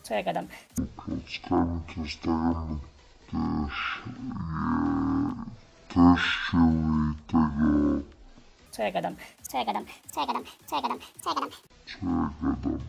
Co ja gadam? Klockami to zdajemy teściu i tego, Co ja gadam? Co ja gadam? Co ja gadam? Co ja gadam? Co ja gadam? co ja gadam.